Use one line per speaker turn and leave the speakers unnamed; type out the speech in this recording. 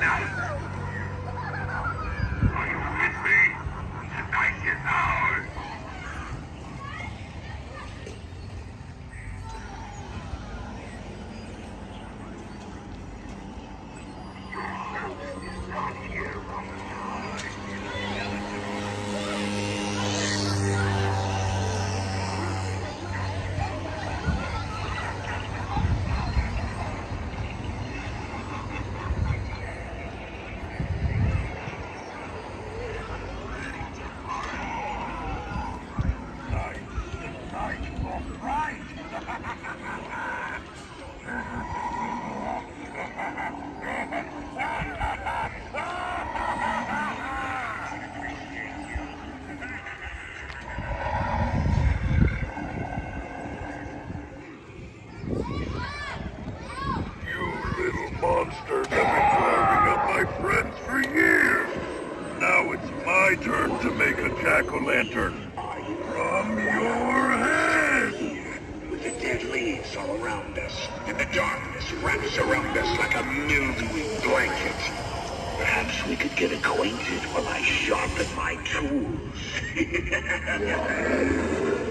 Are you with me? The night is ours. Not here on the side. Monsters have been carving up my friends for years. Now it's my turn to make a jack-o'-lantern from your head.
With the dead leaves all around us, and the darkness wraps around us like a mildewy blanket. Perhaps we could get acquainted while I sharpen my tools.